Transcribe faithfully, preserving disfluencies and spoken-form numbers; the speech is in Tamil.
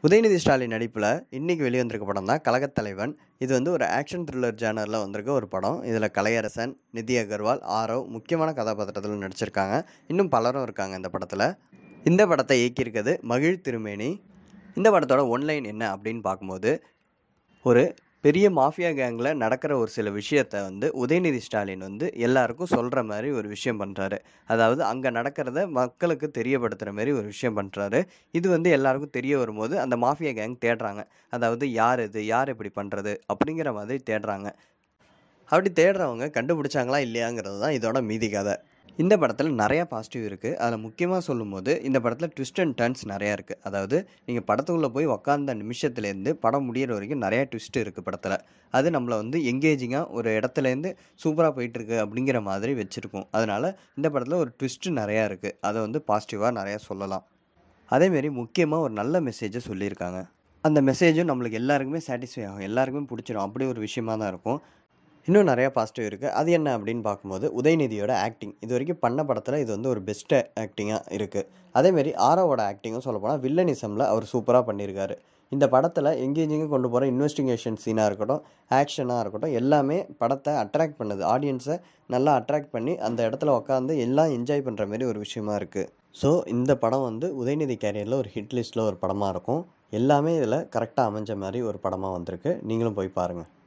உதயநிதி ஸ்டாலின் நடிப்பில் இன்னைக்கு வெளிவந்திருக்க படம் தான் கலகத்தலைவன். இது வந்து ஒரு ஆக்ஷன் த்ரில்லர் ஜானரில் வந்திருக்க ஒரு படம். இதில் கலையரசன், நிதி அகர்வால், ஆரவ் முக்கியமான கதாபாத்திரத்தில் நடிச்சிருக்காங்க. இன்னும் பலரும் இருக்காங்க இந்த படத்தில். இந்த படத்தை இயக்கியிருக்கிறது மகிழ் திருமேனி. இந்த படத்தோட ஒன்லைன் என்ன அப்படின்னு பார்க்கும்போது, ஒரு பெரிய மாஃபியா கேங்கில் நடக்கிற ஒரு சில விஷயத்த வந்து உதயநிதி ஸ்டாலின் வந்து எல்லாருக்கும் சொல்கிற மாதிரி ஒரு விஷயம் பண்ணுறாரு. அதாவது அங்கே நடக்கிறத மக்களுக்கு தெரியப்படுத்துகிற மாதிரி ஒரு விஷயம் பண்ணுறாரு. இது வந்து எல்லாருக்கும் தெரிய வரும்போது அந்த மாஃபியா கேங் தேடுறாங்க. அதாவது யார் இது, யார் இப்படி பண்ணுறது அப்படிங்கிற மாதிரி தேடுறாங்க. அப்படி தேடுறவங்க கண்டுபிடிச்சாங்களா இல்லையாங்கிறது தான் இதோட மீதி கதை. இந்த படத்தில் நிறையா பாசிட்டிவ் இருக்குது. அதில் முக்கியமாக சொல்லும்போது இந்த படத்தில் ட்விஸ்ட் அண்ட் டர்ன்ஸ் நிறையா இருக்குது. அதாவது நீங்கள் படத்துக்குள்ளே போய் உக்காந்த நிமிஷத்துலேருந்து படம் முடிகிற வரைக்கும் நிறையா ட்விஸ்ட் இருக்குது படத்தில். அது நம்மளை வந்து எங்கேஜிங்காக ஒரு இடத்துலேருந்து சூப்பராக போயிட்டுருக்கு அப்படிங்கிற மாதிரி வச்சுருக்கோம். அதனால் இந்த படத்தில் ஒரு ட்விஸ்ட்டு நிறையா இருக்குது. அதை வந்து பாசிட்டிவாக நிறையா சொல்லலாம். அதேமாரி முக்கியமாக ஒரு நல்ல மெசேஜை சொல்லியிருக்காங்க. அந்த மெசேஜும் நம்மளுக்கு எல்லாருக்குமே சாட்டிஸ்ஃபை ஆகும், எல்லாருக்குமே பிடிச்சிடும். அப்படி ஒரு விஷயமாக தான் இருக்கும். இன்னும் நிறையா பாசிட்டிவ் இருக்குது. அது என்ன அப்படின்னு பார்க்கும்போது உதயநிதியோட ஆக்டிங் இது வரைக்கும் பண்ண படத்தில் இது வந்து ஒரு பெஸ்ட்டு ஆக்டிங்காக இருக்குது. அதேமாரி ஆரோவோட ஆக்டிங்கும் சொல்லப்போனால் வில்லனிசமில் அவர் சூப்பராக பண்ணியிருக்காரு. இந்த படத்தில் எங்கேஜிங்காக கொண்டு போகிற இன்வெஸ்டிகேஷன் சீனாக இருக்கட்டும், ஆக்ஷனாக இருக்கட்டும், எல்லாமே படத்தை அட்ராக்ட் பண்ணுது. ஆடியன்ஸை நல்லா அட்ராக்ட் பண்ணி அந்த இடத்துல உட்காந்து எல்லாம் என்ஜாய் பண்ணுற மாதிரி ஒரு விஷயமா இருக்குது. ஸோ இந்த படம் வந்து உதயநிதி கேரியரில் ஒரு ஹிட் லிஸ்ட்டில் ஒரு படமாக இருக்கும். எல்லாமே இதில் கரெக்டாக அமைஞ்ச மாதிரி ஒரு படமாக வந்திருக்கு. நீங்களும் போய் பாருங்கள்.